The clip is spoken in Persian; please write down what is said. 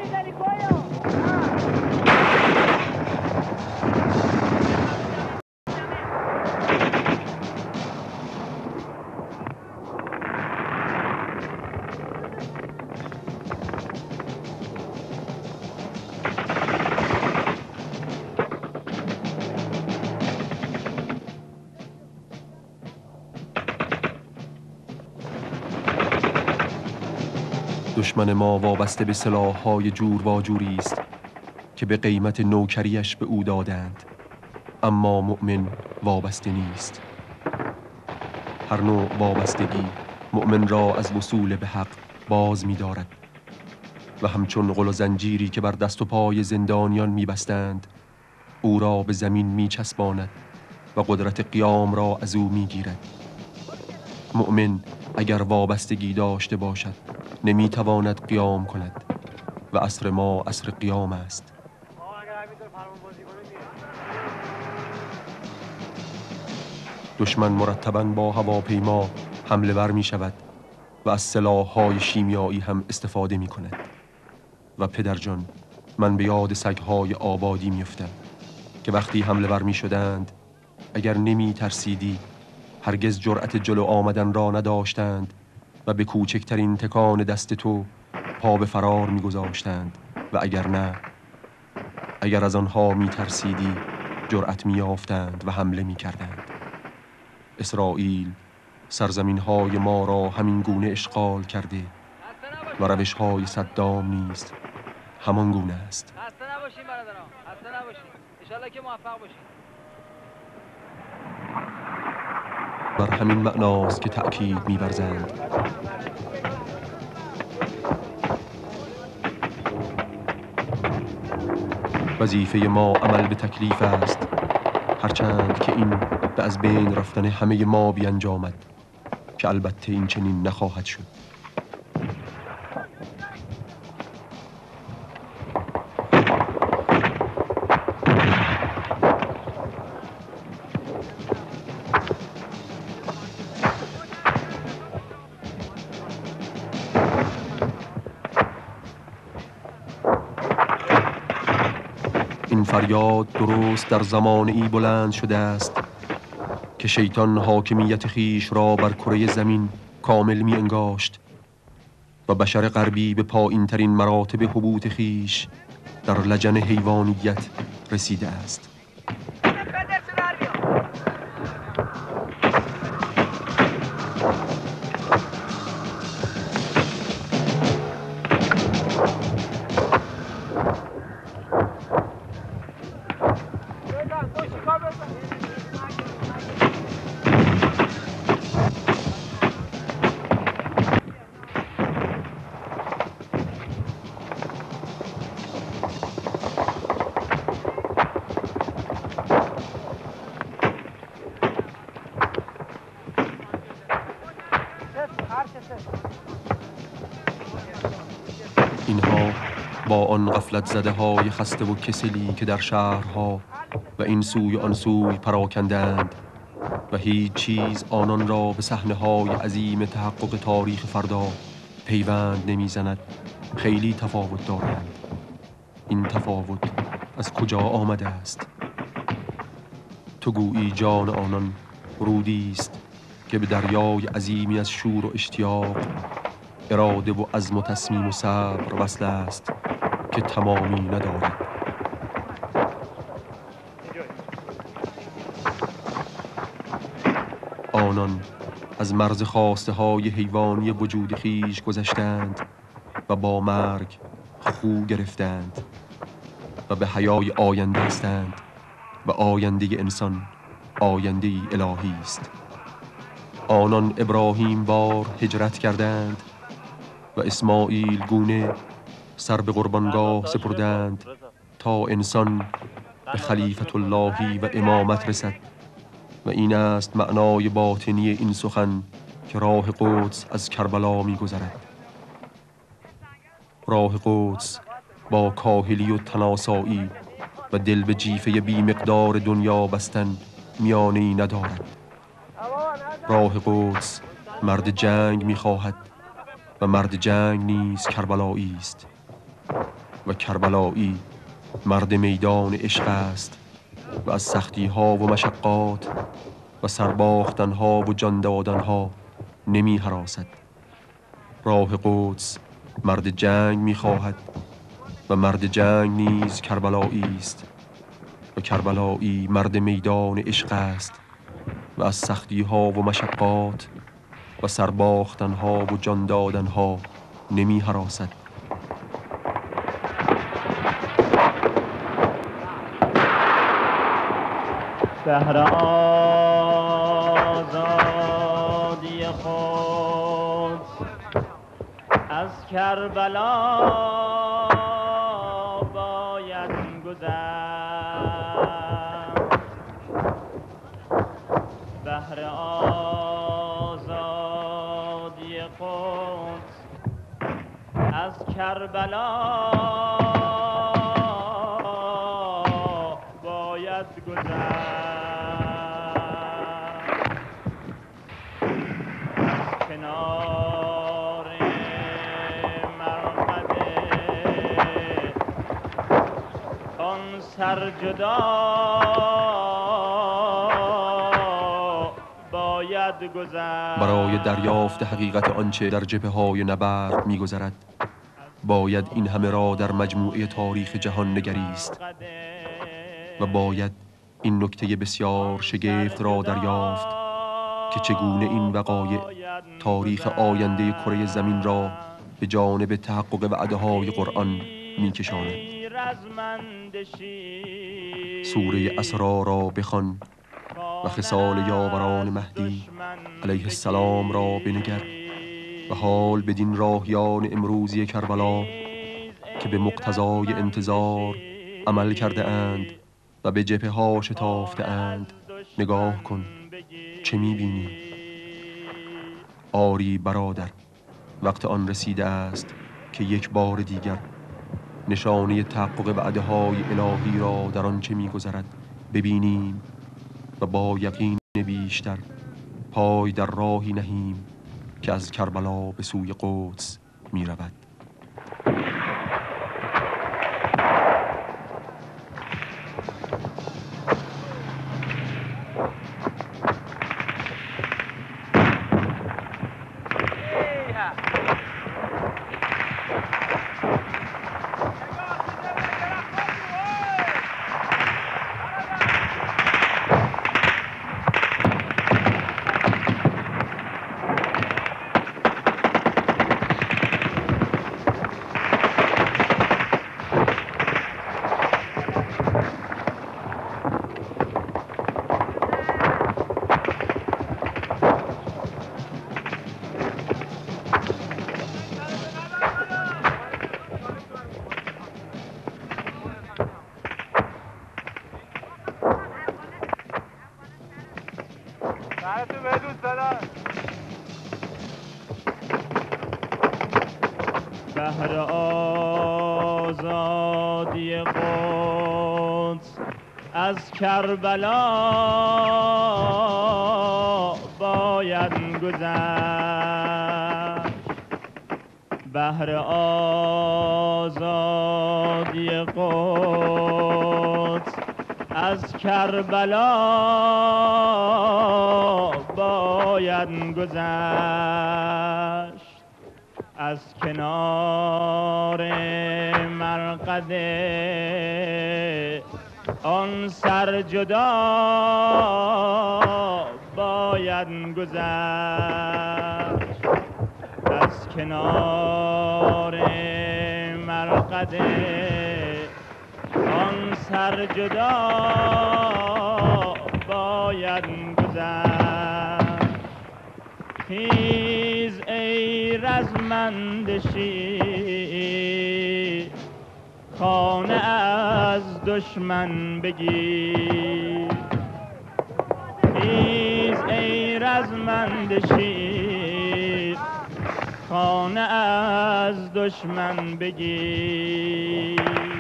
دشمن ما وابسته به سلاح‌های جور و جوری است که به قیمت نوکریش به او دادند، اما مؤمن وابسته نیست. هر نوع وابستگی مؤمن را از وصول به حق باز می دارد و همچون غل و زنجیری که بر دست و پای زندانیان می بستند او را به زمین می چسباند و قدرت قیام را از او می گیرد. مؤمن اگر وابستگی داشته باشد نمی تواند قیام کند و عصر ما عصر قیام است. دشمن مرتباً با هواپیما حمله ور می شود و از سلاح‌های شیمیایی هم استفاده می کند. و پدرجان، من به یاد سگ‌های آبادی می افتم که وقتی حمله ور می شدند اگر نمی ترسیدی هرگز جرأت جلو آمدن را نداشتند و به کوچکترین تکان دست تو پا به فرار می گذاشتند و اگر نه، اگر از آنها می ترسیدی جرأت می یافتند و حمله می کردند. اسرائیل سرزمین‌های ما را همین گونه اشغال کرده و روش‌های صدام نیست همان گونه است. خسته نباشین برادران، خسته نباشین. انشالله که موفق باشین. بر همین معناست که تأکید می‌ورزند. وظیفه ما عمل به تکلیف است، هرچند که این به از بین رفتن همه ما بیانجامد که البته این چنین نخواهد شد. این فریاد درست در زمانه‌ای بلند شده است که شیطان حاکمیت خیش را بر کره زمین کامل می انگاشت و بشر غربی به پایین ترین مراتب حبوط خیش در لجن حیوانیت رسیده است. اینها با آن غفلت زده های خسته و کسلی که در شهرها و این سوی آن سوی پراکندند و هیچ چیز آنان را به صحنه‌های عظیم تحقق تاریخ فردا پیوند نمیزند، خیلی تفاوت دارند. این تفاوت از کجا آمده است؟ تو گویی جان آنان رودی است که به دریای عظیمی از شور و اشتیاق، اراده و عزم و تصمیم و صبر وصل است که تمامی ندارد. آنان از مرز خواسته های حیوانی وجود خیش گذشتند و با مرگ خو گرفتند و به حیای آینده هستند و آینده انسان آینده الهی است. آنان ابراهیم وار هجرت کردند و اسماعیل گونه سر به قربانگاه سپردند تا انسان به خلیفت اللهی و امامت رسد و این است معنای باطنی این سخن که راه قدس از کربلا می گذرد. راه قدس با کاهلی و تناسایی و دل به جیفه بی مقدار دنیا بستن میانه‌ای ندارد. راه قدس مرد جنگ می خواهد و مرد جنگ نیز کربلایی است. و کربلایی مرد میدان عشق است و از سختی ها و مشقات و سرباختن ها و جان دادن ها نمی هراسد. راه قدس مرد جنگ می خواهد و مرد جنگ نیز کربلایی است و کربلایی مرد میدان عشق است و از سختی ها و مشقات و سرباختن ها و جان دادن ها نمی هراسد. بهر آزادی خود از کربلا باید گذشت. بهر آزادی خود از کربلا باید گذشت. کنار مرقد آن سرجدا باید گذشت. برای دریافت حقیقت آنچه در جبهه‌های نبرد می‌گذرد باید این همه را در مجموعه تاریخ جهان نگریست و باید این نکته بسیار شگفت را دریافت که چگونه این وقایع تاریخ آینده کره زمین را به جانب تحقق وعده‌های قرآن می‌کشاند. سوره اسرار را بخوان و خصال یاوران مهدی علیه السلام را بنگر و حال بدین راهیان امروزی کربلا که به مقتضای انتظار عمل کرده اند و به جبهه ها شتافته اند نگاه کن. چه می‌بینی؟ آری برادر، وقت آن رسیده است که یک بار دیگر نشانه تحقق وعده‌های الهی را در آنچه می‌گذرد ببینیم و با یقین بیشتر پای در راهی نهیم که از کربلا به سوی قدس می‌رود. بهر آزادی قدس از کربلا باید گذشت. بهر آزادی قدس از کربلا باید گذشت. از کنار مرقد آن سرجدا باید گذشت. از کنار مرقد آن سرجدا باید گذشت. خیز ای رزمنده شیر خانه از دشمن بگیر. خیز ای رزمنده شیر خانه از دشمن بگیر.